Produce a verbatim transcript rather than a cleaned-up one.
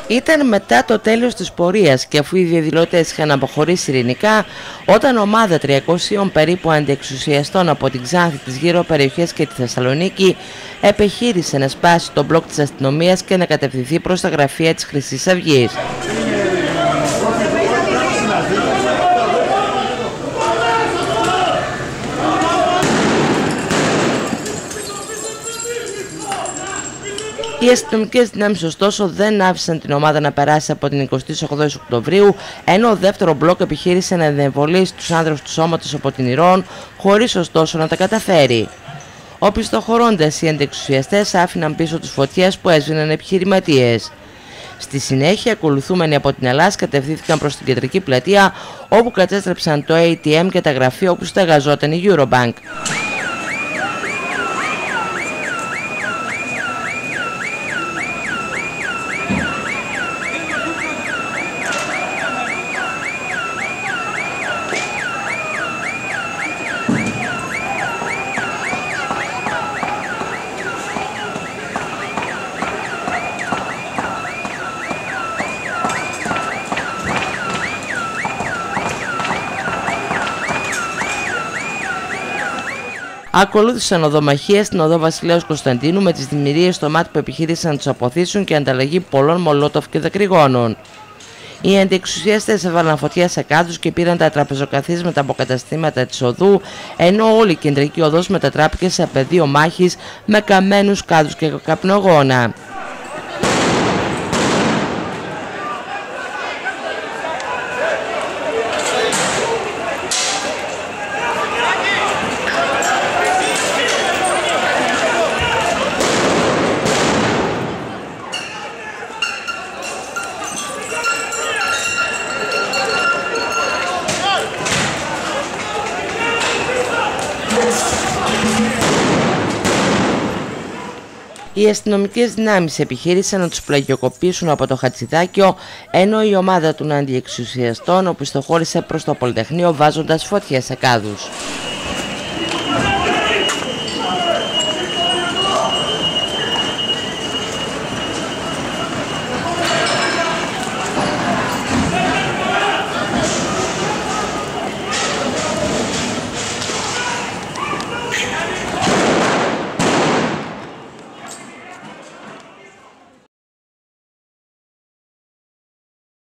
Ήταν μετά το τέλος της πορείας και αφού οι διαδηλωτές είχαν αποχωρήσει ειρηνικά, όταν ομάδα τριακοσίων περίπου αντιεξουσιαστών από την Ξάνθη, τις γύρω περιοχές και τη Θεσσαλονίκη επεχείρησε να σπάσει τον μπλοκ της αστυνομίας και να κατευθυνθεί προς τα γραφεία της Χρυσής Αυγής. Οι αστυνομικές δυνάμεις ωστόσο δεν άφησαν την ομάδα να περάσει από την εικοστή όγδοη Οκτωβρίου, ενώ ο δεύτερο μπλοκ επιχείρησε να ενεμβολήσει τους άνδρες του σώματος από την Ηρών, χωρίς ωστόσο να τα καταφέρει. Οπισθοχωρώντας, οι αντιεξουσιαστές άφηναν πίσω τους φωτιές που έσβηναν επιχειρηματίες. Στη συνέχεια, ακολουθούμενοι από την Ελλάδα κατευθύνθηκαν προς την κεντρική πλατεία, όπου κατέστρεψαν το έι τι εμ και τα γραφεία όπου στεγαζόταν η Eurobank. Ακολούθησαν οδομαχίες στην οδό Βασιλέως Κωνσταντίνου με τις δημιουργίες στο μάτι που επιχείρησαν να τους αποθήσουν και ανταλλαγή πολλών μολότοφ και δακρυγόνων. Οι αντιεξουσιαστές έβαλαν φωτιά σε κάδους και πήραν τα τραπεζοκαθίσματα από καταστήματα της οδού, ενώ όλη η κεντρική οδός μετατράπηκε σε πεδίο μάχης με καμένους κάδους και καπνογόνα. Οι αστυνομικές δυνάμεις επιχείρησαν να τους πλαγιοκοπήσουν από το Χατζηδάκιο, ενώ η ομάδα των αντιεξουσιαστών οπισθοχώρησε προς το Πολυτεχνείο βάζοντας φωτιές σε κάδους.